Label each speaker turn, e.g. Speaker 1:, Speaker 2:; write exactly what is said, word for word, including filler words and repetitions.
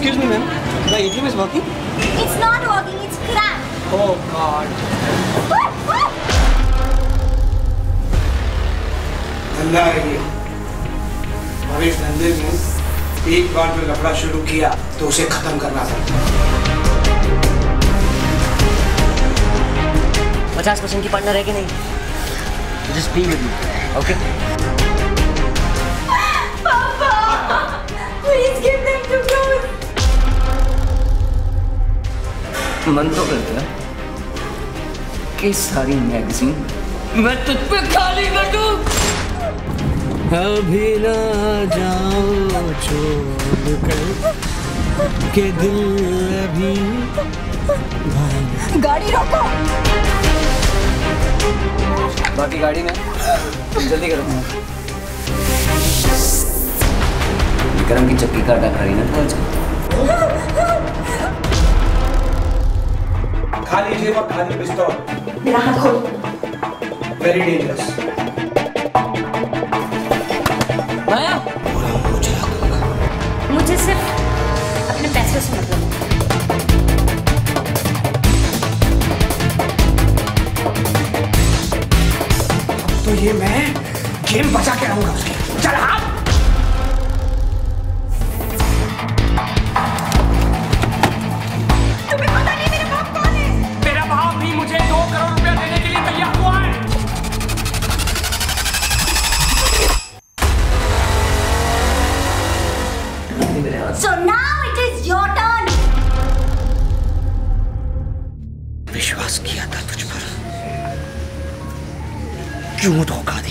Speaker 1: Excuse me, ma'am. The A T M is working?
Speaker 2: It's not working. It's cracked.
Speaker 1: Oh God.
Speaker 3: धंधा है ये, और इस धंधे में एक बार जो लफड़ा शुरू किया तो उसे खत्म करना पड़ता है।
Speaker 4: पचास परसेंट की पार्टनर है कि नहीं? Just be with me, okay?
Speaker 2: Papa, please give them to fruit.
Speaker 4: मन तो करता है कि सारी मैगजीन मैं तुझ पे खाली कर दूं।
Speaker 1: अभी ना जाओ छोड़ कर के दिल अभी
Speaker 2: गाड़ी रोको।
Speaker 4: बाकी गाड़ी में जल्दी करो। विक्रम की चक्की का आटा खरी ना पहुंच।
Speaker 3: खाली जेब और खाली पिस्तौल।
Speaker 2: मेरा हाथ खोल।
Speaker 3: Very dangerous.
Speaker 4: माया,
Speaker 2: मुझे सिर्फ अपने पैसे से मतलब है।
Speaker 3: तो ये मैं गेम बचा के रहूंगा उसके। चल हाथ।
Speaker 2: तुम्हें पता नहीं मेरा बाप कौन है?
Speaker 3: मेरा बाप भी मुझे दो करोड़ रुपया देने के लिए तैयार हुआ है।
Speaker 2: So now it is your turn.
Speaker 3: विश्वास किया था तुझ पर, क्यों धोखा